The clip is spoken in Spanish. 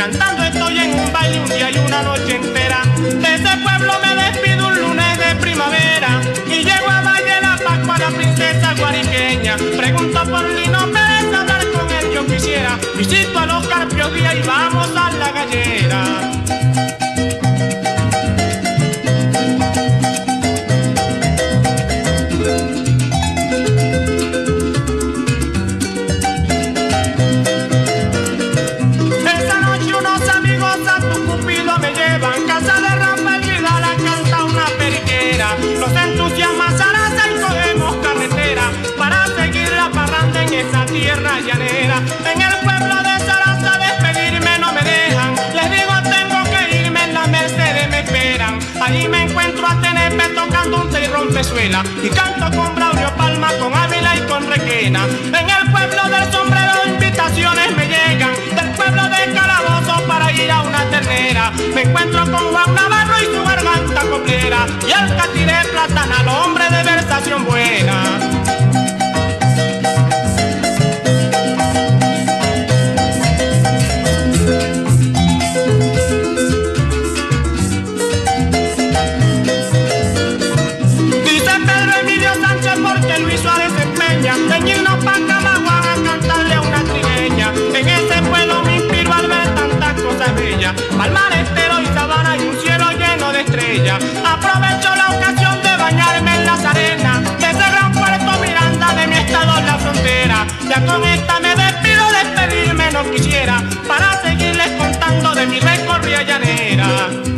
cantando estoy en un baile un día y una noche entera. De ese pueblo me despido un lunes de primavera y llego a Valle La Pascua, la princesa guariqueña. Pregunto por Lino Pérez, hablar con él yo quisiera. Visito a los Carpios Díaz y vamos a la gallera. Nos entusiasma Zaraza y cogemos carretera para seguir la parranda en esa tierra llanera. En el pueblo de Zaraza despedirme no me dejan. Les digo tengo que irme, en la Mercedes me esperan. Allí me encuentro a Tenepe tocando un té y rompezuela y canto con Braulio Palma, con Ávila y con Requena. En el pueblo del Sombrero invitaciones me llegan del pueblo de Calabozo para ir a una ternera. Me encuentro con Juan Navarro y su garganta coplera y el Catiré Platanal, hombre de versación buena. Dice Pedro Emilio Sánchez porque Luis Suárez se empeña en irnos pa' Camaguán a cantarle a una trigueña. En ese pueblo me inspiro al ver tantas cosas bellas, palmar entero y sabana y un cielo lleno de estrellas. Aprovecho la ocasión de bañarme en las arenas de ese gran puerto Miranda de mi estado en la frontera. Ya con esta me despido, despedirme no quisiera para seguirles contando de mi recorrida llanera.